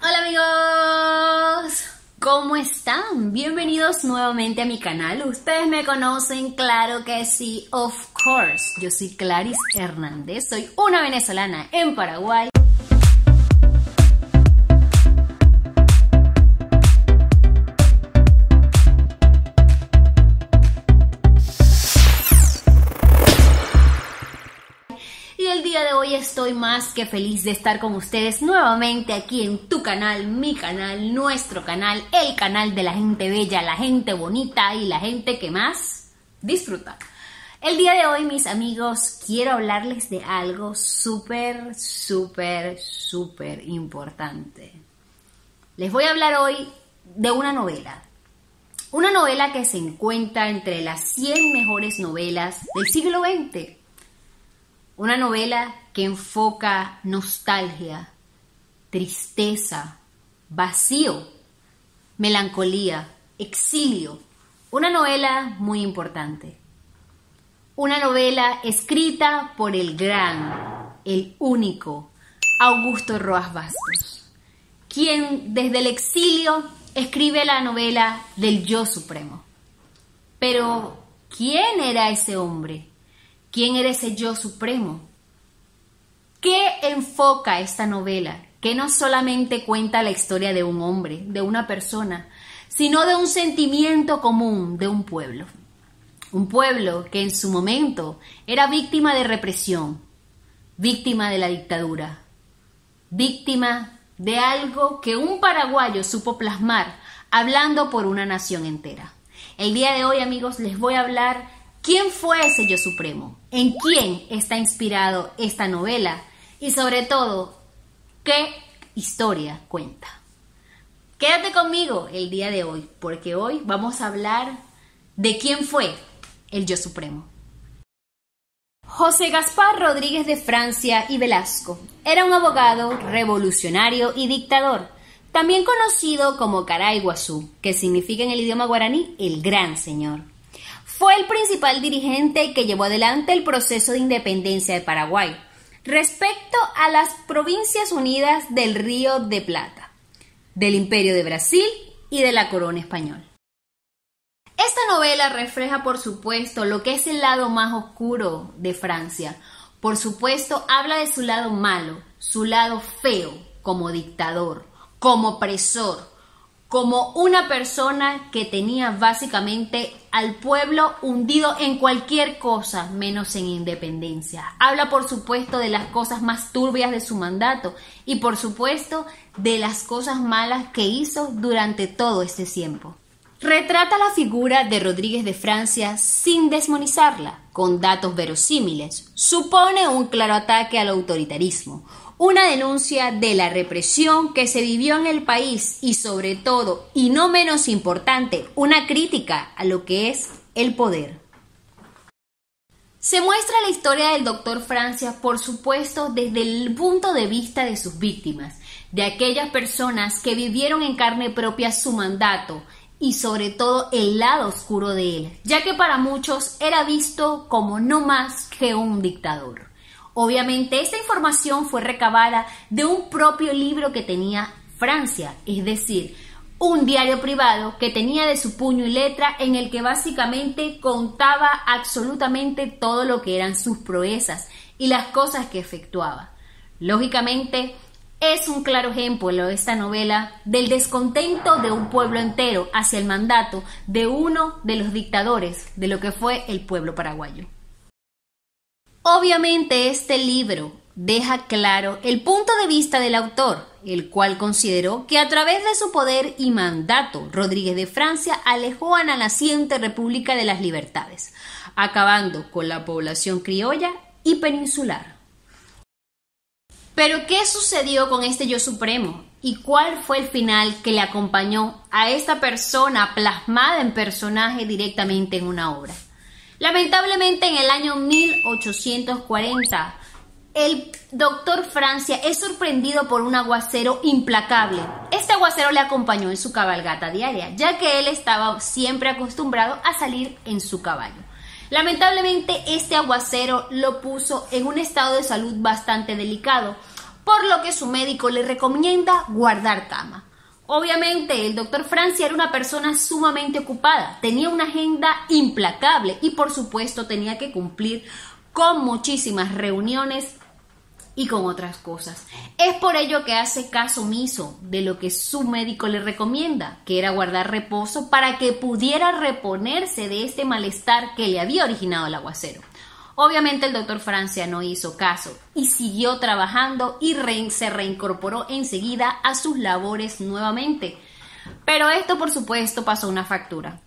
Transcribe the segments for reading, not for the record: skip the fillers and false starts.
Hola amigos, ¿cómo están? Bienvenidos nuevamente a mi canal. Ustedes me conocen, claro que sí, of course. Yo soy Claris Hernández, soy una venezolana en Paraguay. El día de hoy estoy más que feliz de estar con ustedes nuevamente aquí en tu canal, mi canal, nuestro canal, el canal de la gente bella, la gente bonita y la gente que más disfruta. El día de hoy, mis amigos, quiero hablarles de algo súper importante. Les voy a hablar hoy de una novela que se encuentra entre las 100 mejores novelas del siglo XX. Una novela que enfoca nostalgia, tristeza, vacío, melancolía, exilio. Una novela muy importante. Una novela escrita por el gran, el único Augusto Roas Bastos, quien desde el exilio escribe la novela del Yo Supremo. Pero, ¿quién era ese hombre? ¿Quién era ese yo supremo? ¿Qué enfoca esta novela? Que no solamente cuenta la historia de un hombre, de una persona, sino de un sentimiento común de un pueblo. Un pueblo que en su momento era víctima de represión, víctima de la dictadura, víctima de algo que un paraguayo supo plasmar hablando por una nación entera. El día de hoy, amigos, les voy a hablar ¿quién fue ese yo supremo? ¿En quién está inspirado esta novela? Y sobre todo, ¿qué historia cuenta? Quédate conmigo el día de hoy, porque hoy vamos a hablar de quién fue el yo supremo. José Gaspar Rodríguez de Francia y Velasco era un abogado revolucionario y dictador, también conocido como Caray Guazú, que significa en el idioma guaraní el gran señor. Fue el principal dirigente que llevó adelante el proceso de independencia de Paraguay respecto a las Provincias Unidas del Río de Plata, del Imperio de Brasil y de la Corona Española. Esta novela refleja, por supuesto, lo que es el lado más oscuro de Francia. Por supuesto, habla de su lado malo, su lado feo como dictador, como opresor, como una persona que tenía básicamente al pueblo hundido en cualquier cosa menos en independencia. Habla, por supuesto, de las cosas más turbias de su mandato y, por supuesto, de las cosas malas que hizo durante todo este tiempo. Retrata la figura de Rodríguez de Francia sin desmonizarla, con datos verosímiles. Supone un claro ataque al autoritarismo, una denuncia de la represión que se vivió en el país y sobre todo, y no menos importante, una crítica a lo que es el poder. Se muestra la historia del doctor Francia, por supuesto, desde el punto de vista de sus víctimas, de aquellas personas que vivieron en carne propia su mandato y sobre todo el lado oscuro de él, ya que para muchos era visto como no más que un dictador. Obviamente esta información fue recabada de un propio libro que tenía Francia, es decir, un diario privado que tenía de su puño y letra en el que básicamente contaba absolutamente todo lo que eran sus proezas y las cosas que efectuaba. Lógicamente es un claro ejemplo de esta novela del descontento de un pueblo entero hacia el mandato de uno de los dictadores de lo que fue el pueblo paraguayo. Obviamente este libro deja claro el punto de vista del autor, el cual consideró que a través de su poder y mandato, Rodríguez de Francia alejó a la naciente República de las Libertades, acabando con la población criolla y peninsular. Pero, ¿qué sucedió con este yo supremo? ¿Y cuál fue el final que le acompañó a esta persona plasmada en personaje directamente en una obra? Lamentablemente, en el año 1840, el doctor Francia es sorprendido por un aguacero implacable. Este aguacero le acompañó en su cabalgata diaria, ya que él estaba siempre acostumbrado a salir en su caballo. Lamentablemente, este aguacero lo puso en un estado de salud bastante delicado, por lo que su médico le recomienda guardar cama. Obviamente, el doctor Francia era una persona sumamente ocupada, tenía una agenda implacable y por supuesto tenía que cumplir con muchísimas reuniones y con otras cosas. Es por ello que hace caso omiso de lo que su médico le recomienda, que era guardar reposo para que pudiera reponerse de este malestar que le había originado el aguacero. Obviamente el doctor Francia no hizo caso y siguió trabajando y se reincorporó enseguida a sus labores nuevamente. Pero esto, por supuesto, pasó una factura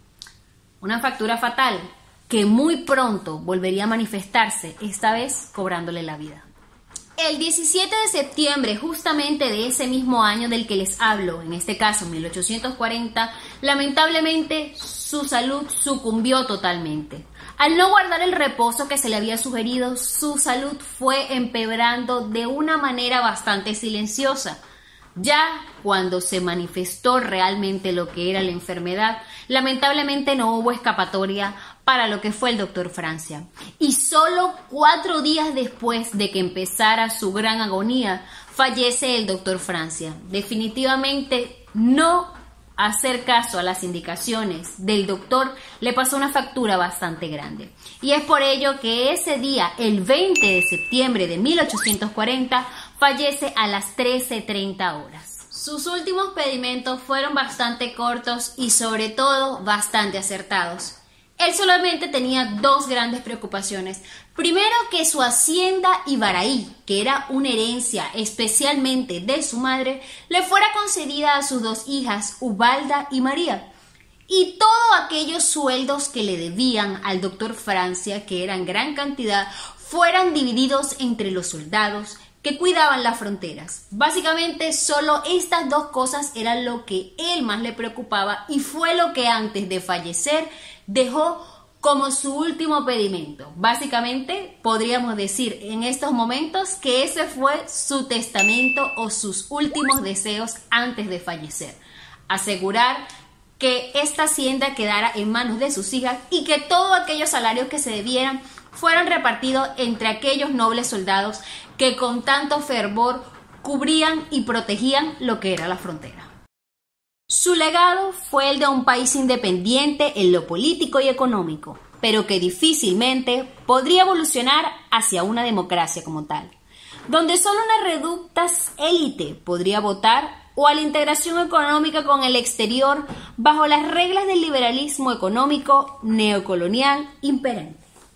fatal que muy pronto volvería a manifestarse, esta vez cobrándole la vida. El 17 de septiembre, justamente de ese mismo año del que les hablo, en este caso 1840, lamentablemente su salud sucumbió totalmente. Al no guardar el reposo que se le había sugerido, su salud fue empeorando de una manera bastante silenciosa. Ya cuando se manifestó realmente lo que era la enfermedad, lamentablemente no hubo escapatoria para lo que fue el doctor Francia. Y solo 4 días después de que empezara su gran agonía, fallece el doctor Francia. Definitivamente no hacer caso a las indicaciones del doctor le pasó una factura bastante grande. Y es por ello que ese día, el 20 de septiembre de 1840, fallece a las 13:30 horas. Sus últimos pedimentos fueron bastante cortos y sobre todo bastante acertados. Él solamente tenía 2 grandes preocupaciones. Primero, que su hacienda Ibaraí, que era una herencia especialmente de su madre, le fuera concedida a sus 2 hijas, Ubalda y María. Y todos aquellos sueldos que le debían al doctor Francia, que eran gran cantidad, fueran divididos entre los soldados que cuidaban las fronteras. Básicamente solo estas 2 cosas eran lo que él más le preocupaba y fue lo que antes de fallecer dejó como su último pedimento. Básicamente podríamos decir en estos momentos que ese fue su testamento o sus últimos deseos antes de fallecer. Asegurar que esta hacienda quedara en manos de sus hijas y que todos aquellos salarios que se debieran fueran repartidos entre aquellos nobles soldados que con tanto fervor cubrían y protegían lo que era la frontera. Su legado fue el de un país independiente en lo político y económico, pero que difícilmente podría evolucionar hacia una democracia como tal, donde solo una reducta élite podría votar, o a la integración económica con el exterior bajo las reglas del liberalismo económico neocolonial imperante.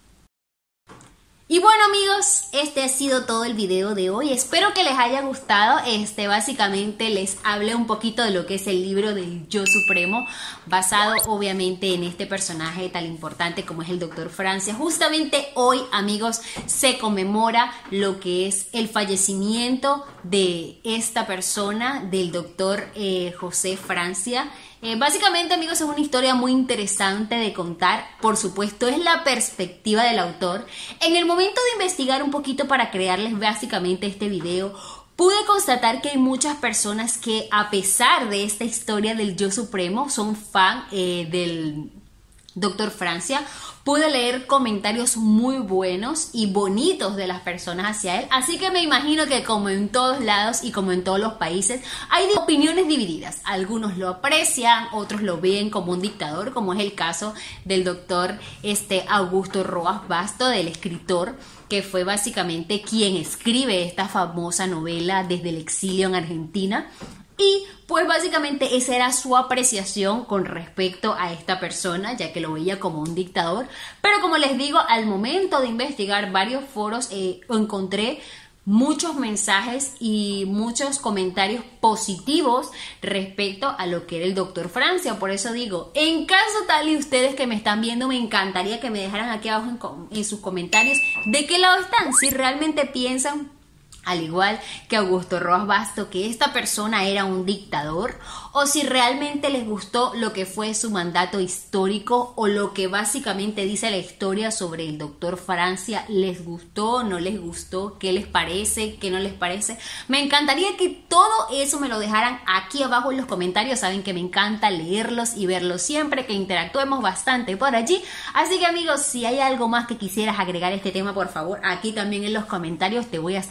Y bueno, amigos, este ha sido todo el video de hoy. Espero que les haya gustado. Básicamente les hablé un poquito de lo que es el libro del Yo Supremo, basado obviamente en este personaje tan importante como es el doctor Francia. Justamente hoy, amigos, se conmemora lo que es el fallecimiento de esta persona, del doctor José Francia. Básicamente, amigos, es una historia muy interesante de contar. Por supuesto, es la perspectiva del autor. En el momento de investigar un poquito para crearles básicamente este video, pude constatar que hay muchas personas que, a pesar de esta historia del Yo Supremo, son fan del doctor Francia. Pude leer comentarios muy buenos y bonitos de las personas hacia él, así que me imagino que como en todos lados y como en todos los países hay opiniones divididas. Algunos lo aprecian, otros lo ven como un dictador, como es el caso del doctor Augusto Roas Basto, del escritor, que fue básicamente quien escribe esta famosa novela desde el exilio en Argentina. Y pues básicamente esa era su apreciación con respecto a esta persona, ya que lo veía como un dictador. Pero como les digo, al momento de investigar varios foros encontré muchos mensajes y muchos comentarios positivos respecto a lo que era el doctor Francia. Por eso digo, en caso tal y ustedes que me están viendo, me encantaría que me dejaran aquí abajo en sus comentarios de qué lado están, si realmente piensan, al igual que Augusto Roas Basto, que esta persona era un dictador, o si realmente les gustó lo que fue su mandato histórico o lo que básicamente dice la historia sobre el doctor Francia. ¿Les gustó? ¿No les gustó? ¿Qué les parece? ¿Qué no les parece? Me encantaría que todo eso me lo dejaran aquí abajo en los comentarios. Saben que me encanta leerlos y verlos siempre, que interactuemos bastante por allí. Así que, amigos, si hay algo más que quisieras agregar a este tema, por favor, aquí también en los comentarios te voy a estar esperando.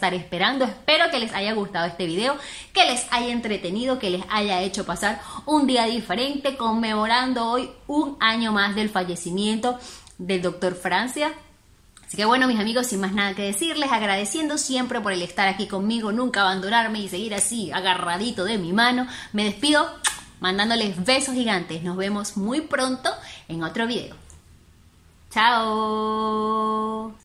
esperando. Espero que les haya gustado este video, que les haya entretenido, que les haya hecho pasar un día diferente, conmemorando hoy un año más del fallecimiento del doctor Francia. Así que bueno, mis amigos, sin más nada que decirles, agradeciendo siempre por el estar aquí conmigo, nunca abandonarme y seguir así agarradito de mi mano, me despido mandándoles besos gigantes. Nos vemos muy pronto en otro video. ¡Chao!